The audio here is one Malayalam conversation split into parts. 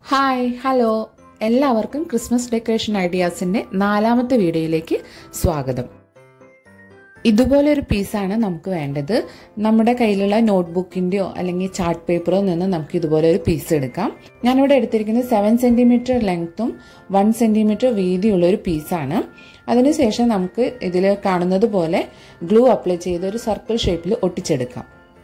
ഹായ് ഹലോ എല്ലാവർക്കും ക്രിസ്മസ് ഡെക്കറേഷൻ ഐഡിയാസിന്റെ നാലാമത്തെ വീഡിയോയിലേക്ക് സ്വാഗതം. ഇതുപോലെ ഒരു പീസാണ് നമുക്ക് വേണ്ടത്. നമ്മുടെ കയ്യിലുള്ള നോട്ട്ബുക്കിന്റെയോ അല്ലെങ്കിൽ ചാർട്ട് പേപ്പറോ നിന്ന് നമുക്ക് ഇതുപോലെ ഒരു പീസ് എടുക്കാം. ഞാനിവിടെ എടുത്തിരിക്കുന്നത് 7 സെന്റിമീറ്റർ ലെങ്ത്തും 1 സെന്റിമീറ്റർ വീതിയുള്ള ഒരു പീസാണ്. അതിനുശേഷം നമുക്ക് ഇതിൽ കാണുന്നത് പോലെ ഗ്ലൂ അപ്ലൈ ചെയ്ത് ഒരു സർക്കിൾ ഷേപ്പിൽ ഒട്ടിച്ചെടുക്കാം.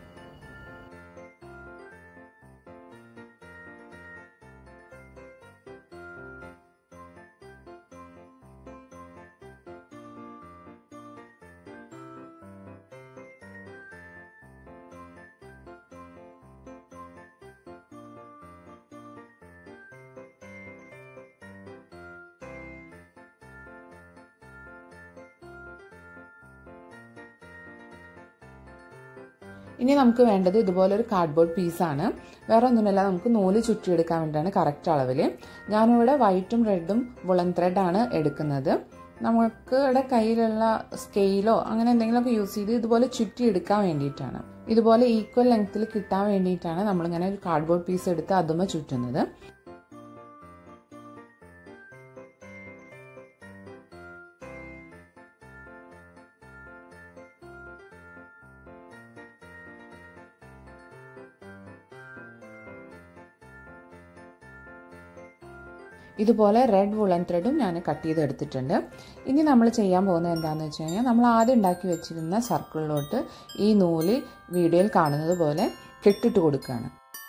ഇനി നമുക്ക് വേണ്ടത് ഇതുപോലെ ഒരു കാർഡ്ബോർഡ് പീസാണ്. വേറെ ഒന്നുമല്ല, നമുക്ക് നൂല് ചുറ്റിയെടുക്കാൻ വേണ്ടിയാണ് കറക്റ്റ് അളവിൽ. ഞാനിവിടെ വൈറ്റും റെഡും വുളൻ ത്രെഡാണ് എടുക്കുന്നത്. നമുക്ക് ഇവിടെ കയ്യിലുള്ള സ്കെയിലോ അങ്ങനെ എന്തെങ്കിലുമൊക്കെ യൂസ് ചെയ്ത് ഇതുപോലെ ചുറ്റിയെടുക്കാൻ വേണ്ടിയിട്ടാണ്. ഇതുപോലെ ഈക്വൽ ലെങ്ത്തിൽ കിട്ടാൻ വേണ്ടിയിട്ടാണ് നമ്മളിങ്ങനെ ഒരു കാർഡ്ബോർഡ് പീസ് എടുത്ത് അതുമേ ചുറ്റുന്നത്. ഇതുപോലെ റെഡ് വുളൻ ത്രെഡും ഞാൻ കട്ട് ചെയ്തെടുത്തിട്ടുണ്ട്. ഇനി നമ്മൾ ചെയ്യാൻ പോകുന്നത് എന്താണെന്ന് വെച്ച് കഴിഞ്ഞാൽ, നമ്മൾ ആദ്യം ഉണ്ടാക്കി വെച്ചിരുന്ന സർക്കിളിലോട്ട് ഈ നൂല് വീഡിയോയിൽ കാണുന്നത് പോലെ കെട്ടിട്ട് കൊടുക്കുകയാണ്.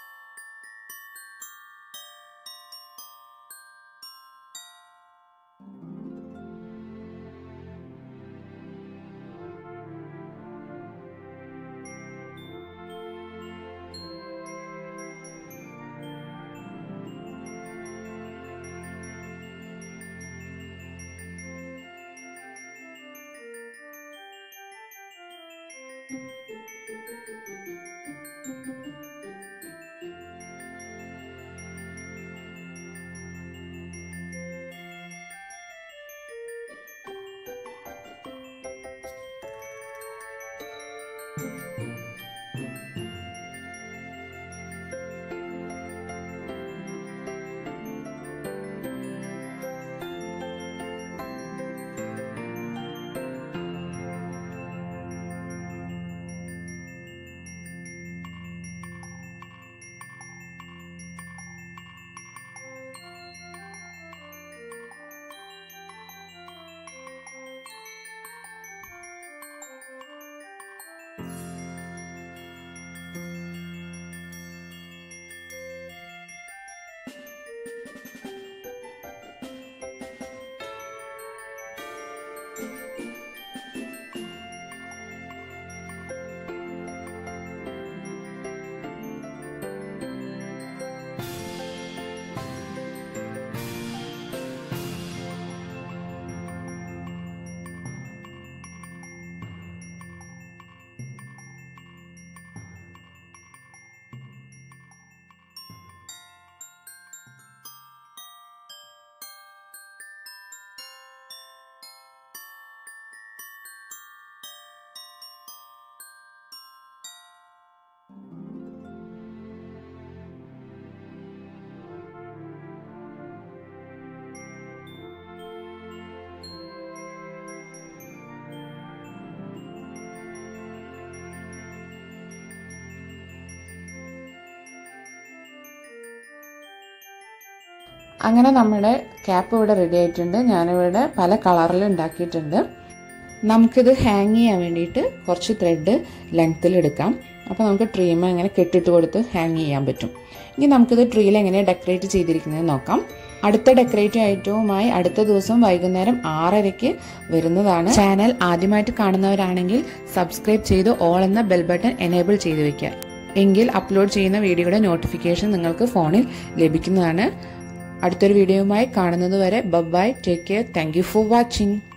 അങ്ങനെ നമ്മുടെ ക്യാപ്പ് ഇവിടെ റെഡി ആയിട്ടുണ്ട്. ഞാനിവിടെ പല കളറിൽ ഉണ്ടാക്കിയിട്ടുണ്ട്. നമുക്കിത് ഹാങ് ചെയ്യാൻ വേണ്ടിയിട്ട് കുറച്ച് ത്രെഡ് ലെങ്ത്തിൽ എടുക്കാം. അപ്പോൾ നമുക്ക് ട്രീമ ഇങ്ങനെ കെട്ടിട്ട് കൊടുത്ത് ഹാങ് ചെയ്യാൻ പറ്റും. ഇനി നമുക്കിത് ട്രീയിൽ എങ്ങനെ ഡെക്കറേറ്റ് ചെയ്തിരിക്കുന്നത് നോക്കാം. അടുത്ത ഡെക്കറേറ്റീവ് ഐറ്റവുമായി അടുത്ത ദിവസം വൈകുന്നേരം 6:30 വരുന്നതാണ്. ചാനൽ ആദ്യമായിട്ട് കാണുന്നവരാണെങ്കിൽ സബ്സ്ക്രൈബ് ചെയ്ത് ഓൾ എന്ന ബെൽ ബട്ടൺ എനേബിൾ ചെയ്ത് വെക്കുക. എങ്കിൽ അപ്ലോഡ് ചെയ്യുന്ന വീഡിയോയുടെ നോട്ടിഫിക്കേഷൻ നിങ്ങൾക്ക് ഫോണിൽ ലഭിക്കുന്നതാണ്. അടുത്തൊരു വീഡിയോയുമായി കാണുന്നത് വരെ bye, take care, thank you for watching.